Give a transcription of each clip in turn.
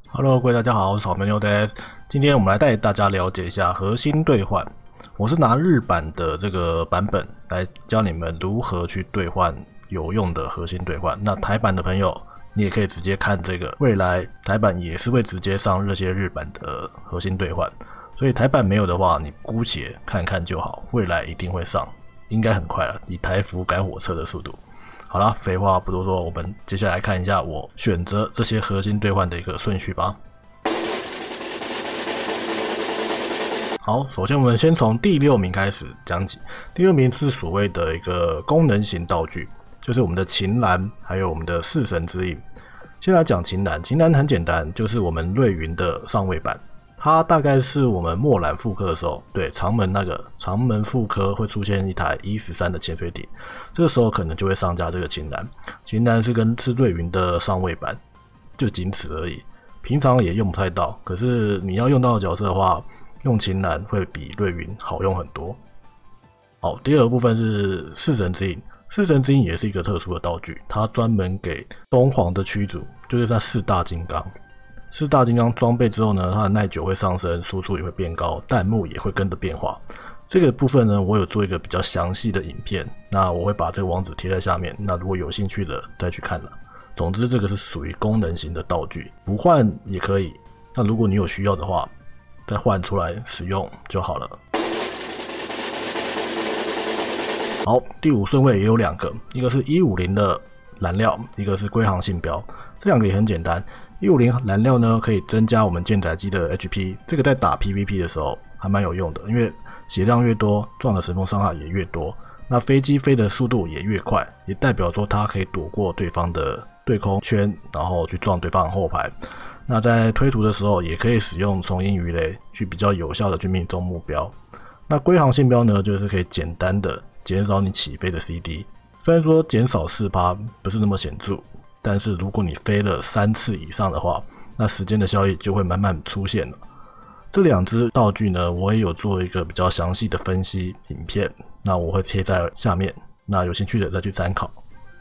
Hello，各位大家好，我是草莓牛的。今天我们来带大家了解一下核心兑换。我是拿日版的这个版本来教你们如何去兑换有用的核心兑换。那台版的朋友，你也可以直接看这个，未来台版也是会直接上这些日版的核心兑换。所以台版没有的话，你姑且看看就好，未来一定会上，应该很快了，以台服赶火车的速度。好啦，废话不多说，我们接下来看一下我选择这些核心兑换的一个顺序吧。好，首先我们先从第6名开始讲起。第6名是所谓的一个功能型道具，就是我们的琴兰，还有我们的弑神之印。先来讲琴兰，琴兰很简单，就是我们瑞云的上位版。它大概是我们墨兰复刻的时候，对长门长门复刻会出现一台E13的潜水艇，这个时候可能就会上架这个琴兰。琴兰是瑞云的上位版，就仅此而已。平常也用不太到，可是你要用到的角色的话，用琴兰会比瑞云好用很多。好，第二个部分是弑神之印，弑神之印也是一个特殊的道具，它专门给东皇的驱逐，就是在4大金刚。4大金刚装备之后呢，它的耐久会上升，输出也会变高，弹幕也会跟着变化。这个部分呢，我有做一个比较详细的影片，那我会把这个网址贴在下面，那如果有兴趣的再去看了。总之，这个是属于功能型的道具，不换也可以。那如果你有需要的话，再换出来使用就好了。好，第5顺位也有2个，一个是150的燃料，一个是龟航信标，这2个也很简单。150燃料呢，可以增加我们舰载机的 HP， 这个在打 PVP 的时候还蛮有用的，因为血量越多，撞的神风伤害也越多，那飞机飞的速度也越快，也代表说它可以躲过对方的对空圈，然后去撞对方的后排。那在推图的时候，也可以使用重音鱼雷去比较有效的去命中目标。那龟航信标呢，就是可以简单的减少你起飞的 CD， 虽然说减少 4% 不是那么显著。但是如果你飞了3次以上的话，那时间的效益就会慢慢出现了。这2只道具呢，我也有做一个比较详细的分析影片，那我会贴在下面，那有兴趣的再去参考。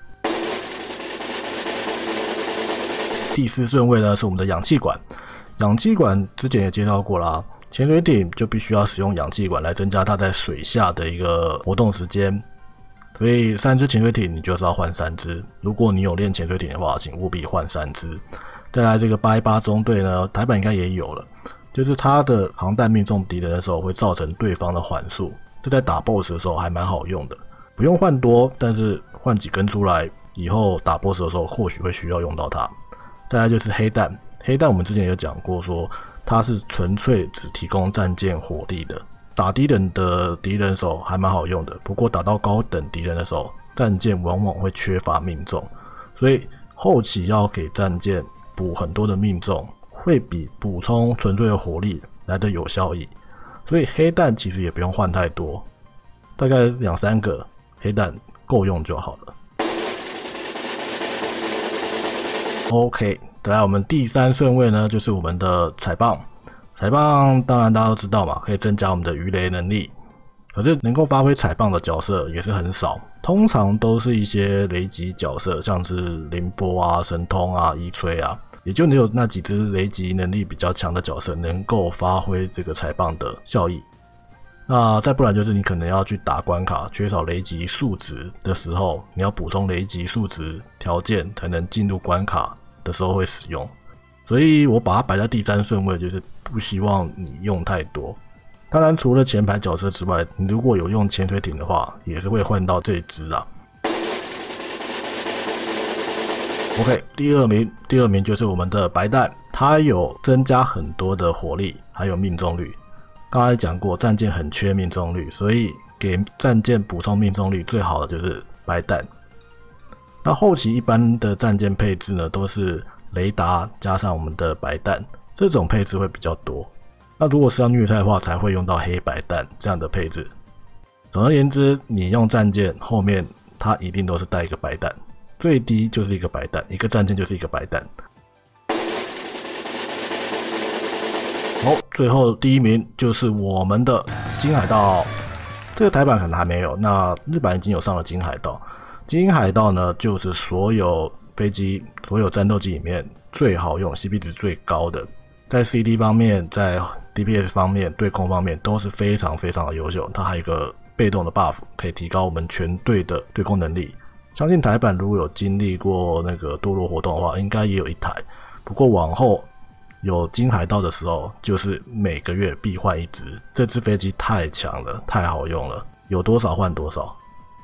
第4顺位呢是我们的氧气管，氧气管之前也介绍过啦，潜水艇就必须要使用氧气管来增加它在水下的一个活动时间。所以3只潜水艇你就是要换3只，如果你有练潜水艇的话，请务必换3只。再来这个818中队呢，台版应该也有了，就是它的航弹命中敌人的时候会造成对方的缓速，这在打 BOSS 的时候还蛮好用的，不用换多，但是换几根出来，以后打 BOSS 的时候或许会需要用到它。再来就是黑弹，黑弹我们之前有讲过说它是纯粹只提供战舰火力的。打低等的敌人的时候还蛮好用的，不过打到高等敌人的时候，战舰往往会缺乏命中，所以后期要给战舰补很多的命中，会比补充纯粹的火力来的有效益。所以黑弹其实也不用换太多，大概2-3个黑弹够用就好了。OK， 再来我们第3顺位呢，就是我们的彩棒。彩棒当然大家都知道嘛，可以增加我们的鱼雷能力，可是能够发挥彩棒的角色也是很少，通常都是一些雷击角色，像是凌波啊、神通啊、一吹啊，也就只有那几只雷击能力比较强的角色能够发挥这个彩棒的效益。那再不然就是你可能要去打关卡，缺少雷击数值的时候，你要补充雷击数值条件才能进入关卡的时候会使用。所以我把它摆在第3顺位，就是不希望你用太多。当然，除了前排角色之外，你如果有用潜水艇的话，也是会换到这一只啊。OK， 第二名就是我们的白弹，它有增加很多的火力，还有命中率。刚才讲过，战舰很缺命中率，所以给战舰补充命中率最好的就是白弹。那后期一般的战舰配置呢，都是雷达加上我们的白弹，这种配置会比较多。那如果是要虐菜的话，才会用到黑白弹这样的配置。总而言之，你用战舰后面它一定都是带一个白弹，最低就是一个白弹，一个战舰就是一个白弹。好，最后第1名就是我们的金海盗，这个台版可能还没有，那日版已经有上了金海盗。金海盗呢，就是所有飞机所有战斗机里面最好用、CP 值最高的，在 CD 方面、在 DPS 方面、对空方面都是非常非常的优秀。它还有一个被动的 buff， 可以提高我们全队的对空能力。相信台版如果有经历过那个堕落活动的话，应该也有一台。不过往后有金海盗的时候，就是每个月必换一只。这只飞机太强了，太好用了，有多少换多少。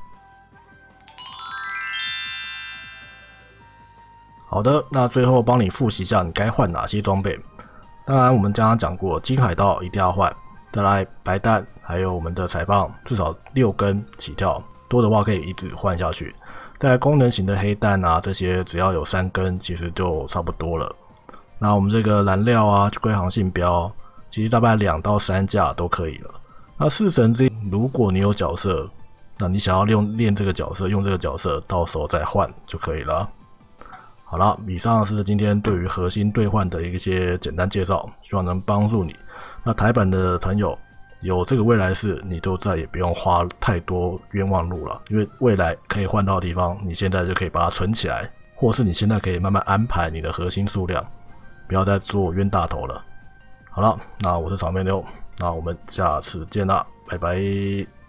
好的，那最后帮你复习一下你该换哪些装备。当然我们刚刚讲过，金海盗一定要换，再来白弹还有我们的财棒至少6根起跳，多的话可以一直换下去。再来功能型的黑弹啊，这些只要有3根其实就差不多了。那我们这个燃料啊，归航性标其实大概2到3架都可以了。那弑神之翼，如果你有角色，那你想要练这个角色，用这个角色，到时候再换就可以了。好了，以上是今天对于核心兑换的一些简单介绍，希望能帮助你。那台版的朋友有这个未来式，你就再也不用花太多冤枉路了，因为未来可以换到的地方，你现在就可以把它存起来，或是你现在可以慢慢安排你的核心数量，不要再做冤大头了。好了，那我是草莓妞，那我们下次见啦，拜拜。